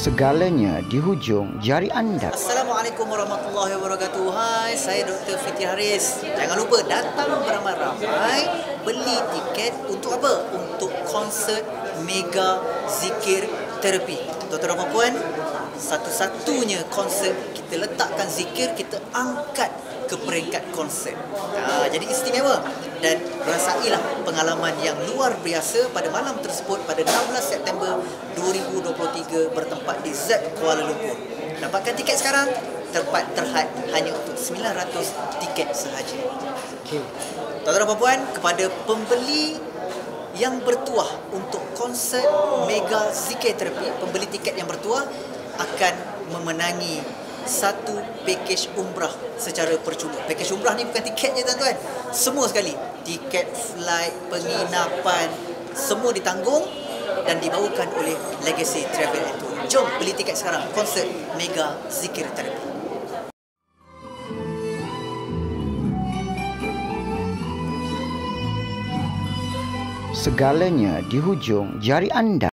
Segalanya di hujung jari anda. Assalamualaikum warahmatullahi wabarakatuh. Hai, saya Dr. Fitri Haris. Jangan lupa datang beramai-ramai beli tiket untuk apa? Untuk konsert Mega Zikir Terapi. Tuan-tuan dan puan, satu-satunya konsert kita letakkan zikir, kita angkat ke peringkat konsert. Jadi istimewa dan rasailah pengalaman yang luar biasa pada malam tersebut pada 16 September 2023 bertempat di Z Kuala Lumpur. Dapatkan tiket sekarang, terhad hanya untuk 900 tiket sahaja. Tuan-tuan dan puan, kepada pembeli yang bertuah untuk konsert Mega Zikir Terapi, pembeli tiket yang bertuah akan memenangi satu pakej umrah secara percuma. Pakej umrah ni bukan tiket je tuan-tuan, semua sekali. Tiket flight, penginapan, semua ditanggung dan dibawakan oleh Legacy Travel and Tour. Jom beli tiket sekarang, konsert Mega Zikir Terapi. Segalanya di hujung jari anda.